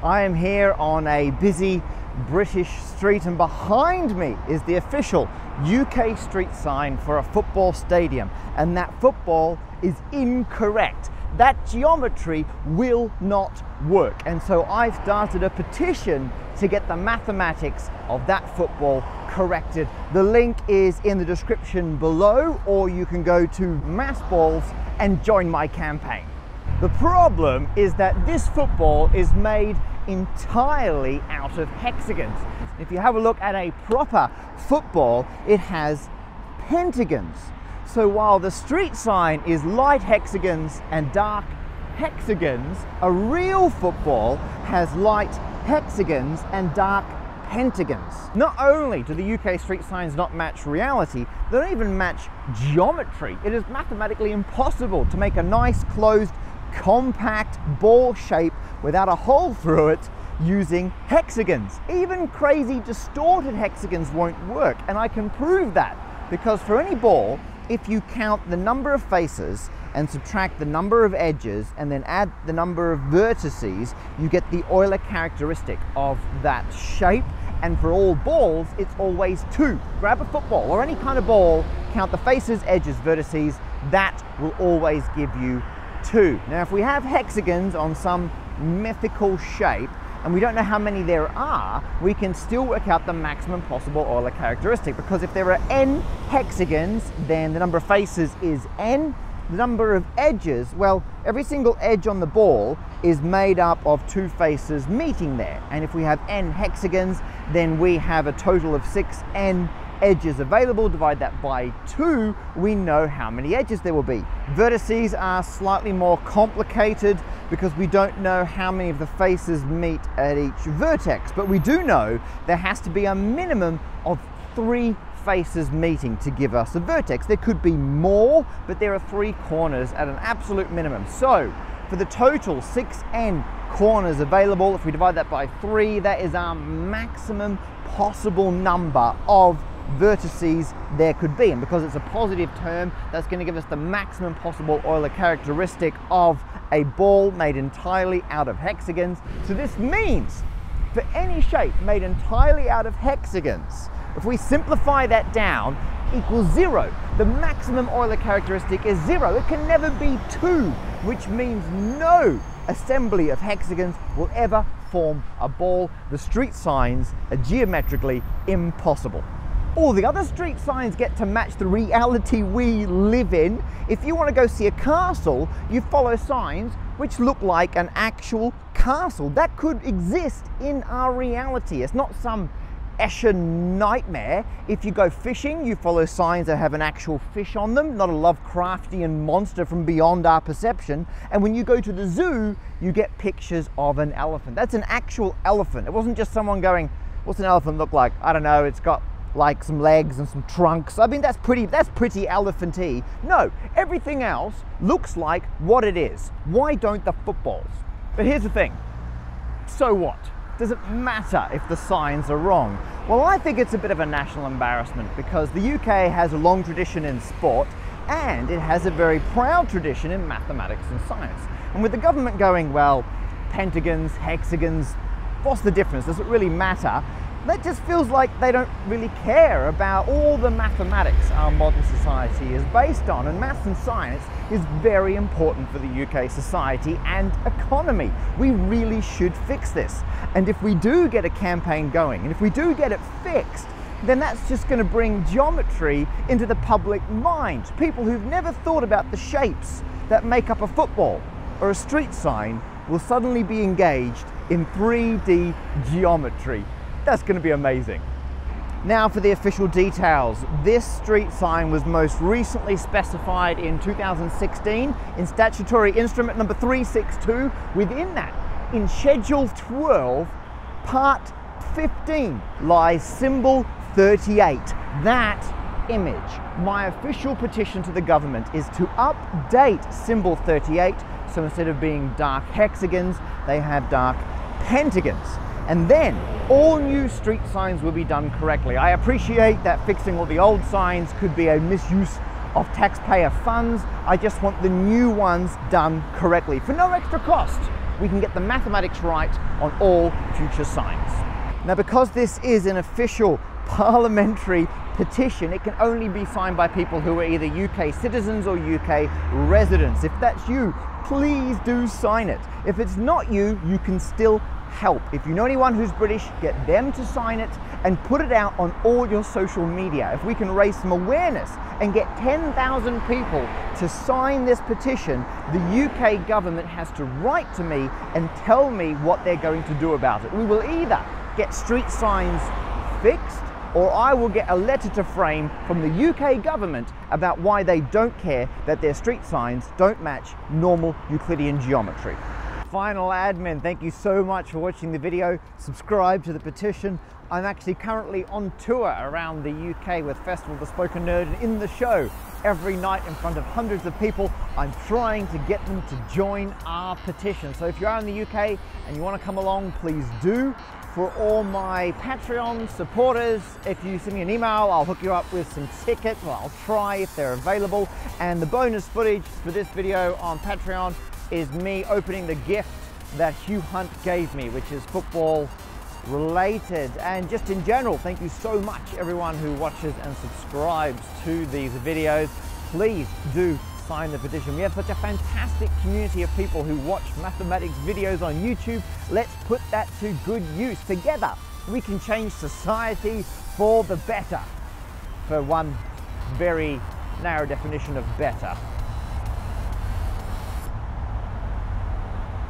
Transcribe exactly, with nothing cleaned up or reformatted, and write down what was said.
I am here on a busy British street, and behind me is the official U K street sign for a football stadium, and that football is incorrect. That geometry will not work, and so I've started a petition to get the mathematics of that football corrected. The link is in the description below, or you can go to Massballs and join my campaign. The problem is that this football is made entirely out of hexagons. If you have a look at a proper football, it has pentagons. So while the street sign is light hexagons and dark hexagons, a real football has light hexagons and dark pentagons. Not only do the U K street signs not match reality, they don't even match geometry. It is mathematically impossible to make a nice closed compact ball shape without a hole through it using hexagons. Even crazy distorted hexagons won't work, and I can prove that because for any ball, if you count the number of faces and subtract the number of edges and then add the number of vertices, you get the Euler characteristic of that shape. And for all balls, it's always two. Grab a football or any kind of ball, count the faces, edges, vertices, that will always give you two. Now, if we have hexagons on some mythical shape, and we don't know how many there are, we can still work out the maximum possible Euler characteristic, because if there are n hexagons, then the number of faces is n. The number of edges, well, every single edge on the ball is made up of two faces meeting there. And if we have n hexagons, then we have a total of six n edges available. Divide that by two, we know how many edges there will be. Vertices are slightly more complicated because we don't know how many of the faces meet at each vertex, but we do know there has to be a minimum of three faces meeting to give us a vertex. There could be more, but there are three corners at an absolute minimum. So for the total six n corners available, if we divide that by three, that is our maximum possible number of vertices there could be. And because it's a positive term, that's going to give us the maximum possible Euler characteristic of a ball made entirely out of hexagons. So this means for any shape made entirely out of hexagons, if we simplify that down, equals zero. The maximum Euler characteristic is zero. It can never be two, which means no assembly of hexagons will ever form a ball. The street signs are geometrically impossible. All the other street signs get to match the reality we live in. If you want to go see a castle, you follow signs which look like an actual castle. That could exist in our reality. It's not some Escher nightmare. If you go fishing, you follow signs that have an actual fish on them, not a Lovecraftian monster from beyond our perception. And when you go to the zoo, you get pictures of an elephant. That's an actual elephant. It wasn't just someone going, what's an elephant look like? I don't know, it's got like some legs and some trunks. I mean, that's pretty, that's pretty elephant-y. No, everything else looks like what it is. Why don't the footballs? But here's the thing, so what? Does it matter if the signs are wrong? Well, I think it's a bit of a national embarrassment because the U K has a long tradition in sport and it has a very proud tradition in mathematics and science. And with the government going, well, pentagons, hexagons, what's the difference? Does it really matter? That just feels like they don't really care about all the mathematics our modern society is based on, and maths and science is very important for the U K society and economy. We really should fix this. And if we do get a campaign going, and if we do get it fixed, then that's just going to bring geometry into the public mind. People who've never thought about the shapes that make up a football or a street sign will suddenly be engaged in three D geometry. That's going to be amazing. Now for the official details. This street sign was most recently specified in two thousand sixteen in statutory instrument number three sixty-two. Within that, in schedule twelve, part fifteen, lies symbol thirty-eight. That image. My official petition to the government is to update symbol thirty-eight, so instead of being dark hexagons, they have dark pentagons. And then all new street signs will be done correctly. I appreciate that fixing all the old signs could be a misuse of taxpayer funds. I just want the new ones done correctly for no extra cost. we can get the mathematics right on all future signs. Now, because this is an official parliamentary petition, it can only be signed by people who are either U K citizens or U K residents. If that's you, please do sign it. If it's not you, you can still help. If you know anyone who's British, get them to sign it and put it out on all your social media. If we can raise some awareness and get ten thousand people to sign this petition, the U K government has to write to me and tell me what they're going to do about it. We will either get street signs fixed, or I will get a letter to frame from the U K government about why they don't care that their street signs don't match normal Euclidean geometry. Final admin, thank you so much for watching the video. Subscribe to the petition. I'm actually currently on tour around the U K with Festival of the Spoken Nerd, and in the show every night in front of hundreds of people, I'm trying to get them to join our petition. So if you are in the U K and you want to come along, please do. For all my Patreon supporters, if you send me an email, I'll hook you up with some tickets. Well, I'll try if they're available. And the bonus footage for this video on Patreon is me opening the gift that Hugh Hunt gave me, which is football related. And just in general, thank you so much everyone who watches and subscribes to these videos. Please do sign the petition. We have such a fantastic community of people who watch mathematics videos on YouTube. Let's put that to good use. Together we can change society for the better, for one very narrow definition of better.